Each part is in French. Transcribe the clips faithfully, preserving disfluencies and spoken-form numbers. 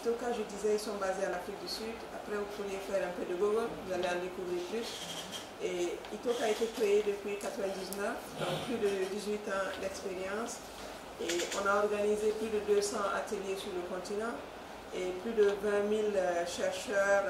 Itoka, je disais, ils sont basés en Afrique du Sud. Après, vous pourriez faire un peu de Google, vous allez en découvrir plus. Et Itoka a été créé depuis mille neuf cent quatre-vingt-dix-neuf, donc plus de dix-huit ans d'expérience. Et on a organisé plus de deux cents ateliers sur le continent et plus de vingt mille chercheurs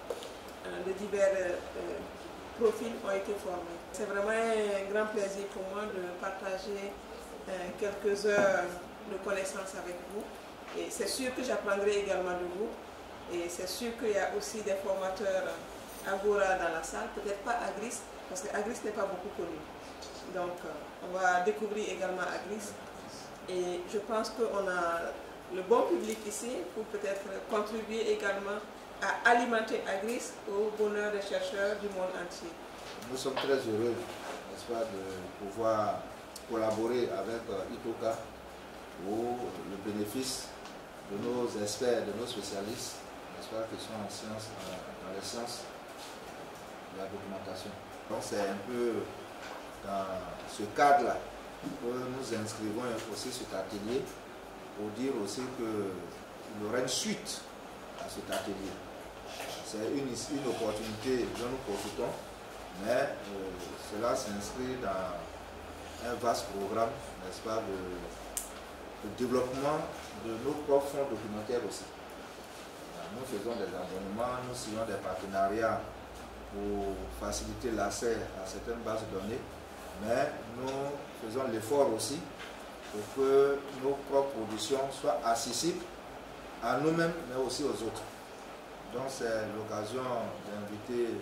de divers profils ont été formés. C'est vraiment un grand plaisir pour moi de partager quelques heures de connaissances avec vous. Et c'est sûr que j'apprendrai également de vous. Et c'est sûr qu'il y a aussi des formateurs Agora dans la salle, peut-être pas Agris, parce que Agris n'est pas beaucoup connu. Donc on va découvrir également Agris. Et je pense qu'on a le bon public ici pour peut-être contribuer également à alimenter Agris au bonheur des chercheurs du monde entier. Nous sommes très heureux, n'est-ce pas, de pouvoir collaborer avec Itoka pour le bénéfice de nos experts, de nos spécialistes, n'est-ce pas, qui sont en sciences, dans les sciences de la documentation. Donc c'est un peu dans ce cadre-là que nous inscrivons aussi cet atelier pour dire aussi qu'il y aura une suite à cet atelier. C'est une, une opportunité dont nous profitons, mais euh, cela s'inscrit dans un vaste programme, n'est-ce pas, de, de développement de nos propres fonds documentaires aussi. Nous faisons des abonnements, nous signons des partenariats pour faciliter l'accès à certaines bases de données, mais nous faisons l'effort aussi pour que nos propres productions soient accessibles à nous-mêmes, mais aussi aux autres. Donc c'est l'occasion d'inviter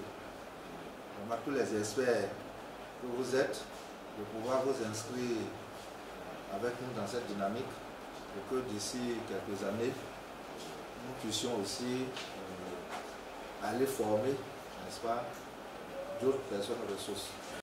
tous les experts que vous êtes, de pouvoir vous inscrire avec nous dans cette dynamique pour que d'ici quelques années, nous puissions aussi euh, aller former, n'est-ce pas, d'autres personnes ressources.